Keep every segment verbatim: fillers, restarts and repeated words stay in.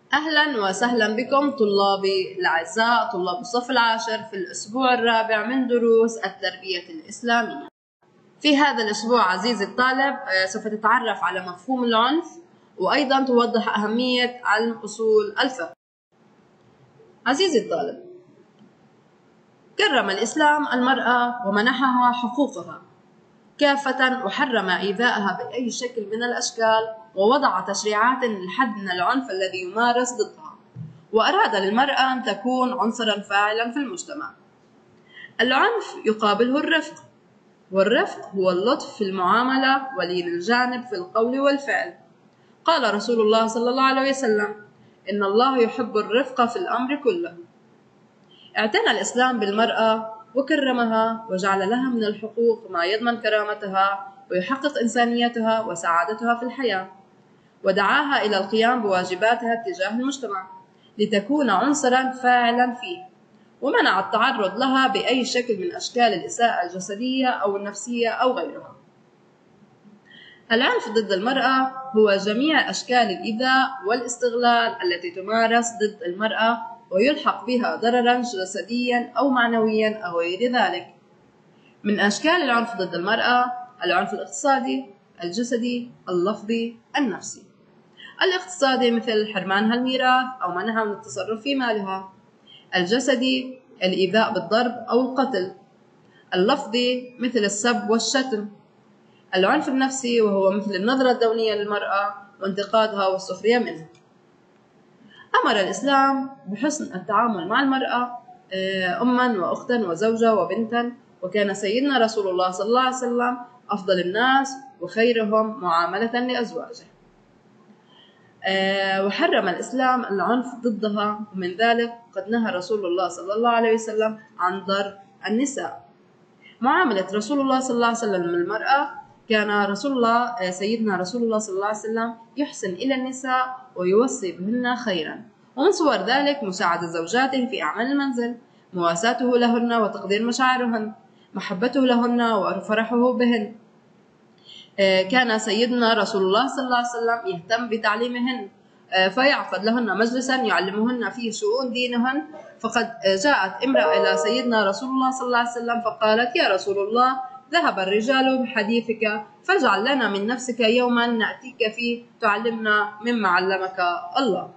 أهلا وسهلا بكم طلابي الأعزاء طلاب الصف العاشر في الأسبوع الرابع من دروس التربية الإسلامية. في هذا الأسبوع عزيزي الطالب سوف تتعرف على مفهوم العنف وأيضا توضح أهمية علم أصول الفقه. عزيزي الطالب، كرم الإسلام المرأة ومنحها حقوقها كافة وحرم إيذائها بأي شكل من الأشكال، ووضع تشريعات للحد من العنف الذي يمارس ضدها، وأراد للمرأة أن تكون عنصرا فاعلا في المجتمع. العنف يقابله الرفق، والرفق هو اللطف في المعاملة ولين الجانب في القول والفعل. قال رسول الله صلى الله عليه وسلم: إن الله يحب الرفق في الأمر كله. اعتنى الإسلام بالمرأة وكرمها وجعل لها من الحقوق ما يضمن كرامتها ويحقق إنسانيتها وسعادتها في الحياة، ودعاها إلى القيام بواجباتها تجاه المجتمع لتكون عنصرا فاعلا فيه، ومنع التعرض لها بأي شكل من أشكال الإساءة الجسدية أو النفسية أو غيرها. العنف ضد المرأة هو جميع أشكال الإيذاء والاستغلال التي تمارس ضد المرأة ويلحق بها ضررا جسديا أو معنويا أو غير ذلك. من أشكال العنف ضد المرأة: العنف الاقتصادي، الجسدي، اللفظي، النفسي. الاقتصادي مثل حرمانها الميراث أو منعها من التصرف في مالها. الجسدي الإيذاء بالضرب أو القتل. اللفظي مثل السب والشتم. العنف النفسي وهو مثل النظرة الدونية للمرأة وانتقادها والسخرية منها. أمر الإسلام بحسن التعامل مع المرأة أما وأختا وزوجة وبنتا، وكان سيدنا رسول الله صلى الله عليه وسلم أفضل الناس وخيرهم معاملة لأزواجه. وحرم الإسلام العنف ضدها، ومن ذلك قد نهى رسول الله صلى الله عليه وسلم عن ضرب النساء. معاملة رسول الله صلى الله عليه وسلم للمرأة: كان رسول الله سيدنا رسول الله صلى الله عليه وسلم يحسن إلى النساء ويوصي بهن خيرا، ومن صور ذلك مساعدة زوجاته في أعمال المنزل، مواساته لهن وتقدير مشاعرهن، محبته لهن وفرحه بهن. كان سيدنا رسول الله صلى الله عليه وسلم يهتم بتعليمهن، فيعقد لهن مجلسا يعلمهن فيه شؤون دينهن. فقد جاءت امرأة إلى سيدنا رسول الله صلى الله عليه وسلم فقالت: يا رسول الله، ذهب الرجال بحديثك، فاجعل لنا من نفسك يوما نأتيك فيه تعلمنا مما علمك الله.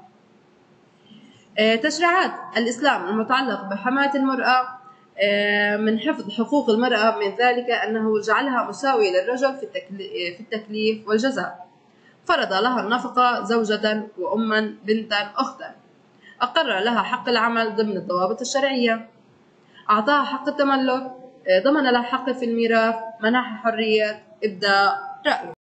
تشريعات الإسلام المتعلقة بحماية المرأة: من حفظ حقوق المرأة من ذلك أنه جعلها مساوية للرجل في التكليف والجزاء. فرض لها النفقة زوجة وأما بنتا أختا. أقر لها حق العمل ضمن الضوابط الشرعية. أعطاها حق التملك، ضمن لها حق في الميراث، منحها حرية إبداء رأي.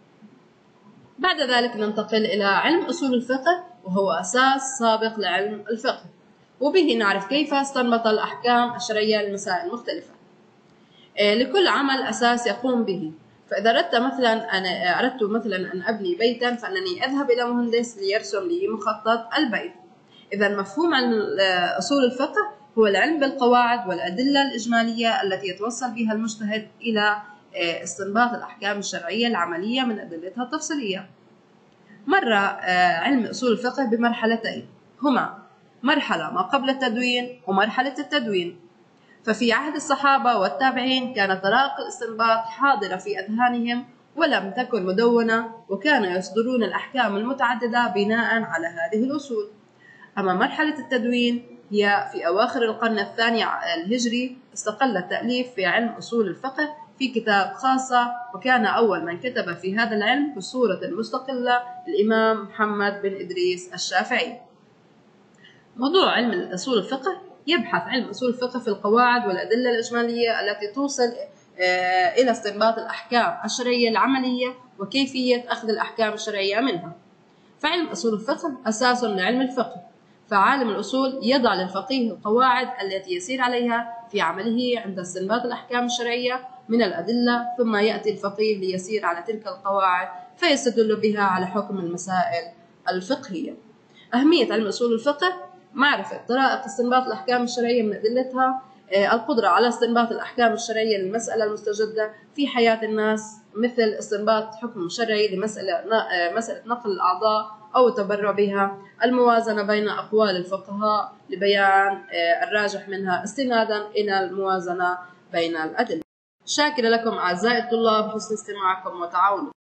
بعد ذلك ننتقل إلى علم أصول الفقه، وهو أساس سابق لعلم الفقه، وبه نعرف كيف استنبط الأحكام الشرعية للمسائل المختلفة. لكل عمل أساس يقوم به، فإذا أردت مثلا أنا أردت مثلا أن أبني بيتا فأنني أذهب إلى مهندس ليرسم لي مخطط البيت. إذا مفهوم علم أصول الفقه هو العلم بالقواعد والأدلة الإجمالية التي يتوصل بها المجتهد إلى استنباط الأحكام الشرعية العملية من أدلتها التفصيلية. مر علم أصول الفقه بمرحلتين، هما مرحلة ما قبل التدوين ومرحلة التدوين. ففي عهد الصحابة والتابعين كانت طرائق الاستنباط حاضرة في أذهانهم ولم تكن مدونة، وكانوا يصدرون الأحكام المتعددة بناء على هذه الأصول. أما مرحلة التدوين هي في أواخر القرن الثاني الهجري. استقل التأليف في علم أصول الفقه في كتاب خاصة، وكان أول من كتب في هذا العلم بصورة مستقلة الإمام محمد بن إدريس الشافعي. موضوع علم أصول الفقه: يبحث علم أصول الفقه في القواعد والأدلة الإجمالية التي توصل إلى استنباط الأحكام الشرعية العملية وكيفية أخذ الأحكام الشرعية منها. فعلم أصول الفقه أساس لعلم الفقه، فعالم الأصول يضع للفقيه القواعد التي يسير عليها في عمله عند استنباط الأحكام الشرعية من الأدلة، ثم يأتي الفقيه ليسير على تلك القواعد فيستدل بها على حكم المسائل الفقهية. أهمية علم أصول الفقه: معرفة طرائق استنباط الأحكام الشرعية من أدلتها، القدرة على استنباط الأحكام الشرعية للمسألة المستجدة في حياة الناس، مثل استنباط حكم شرعي لمسألة مسألة نقل الأعضاء أو التبرع بها، الموازنة بين أقوال الفقهاء لبيان الراجح منها استنادا إلى الموازنة بين الأدلة. شاكرة لكم أعزائي الطلاب حسن استماعكم وتعاونكم.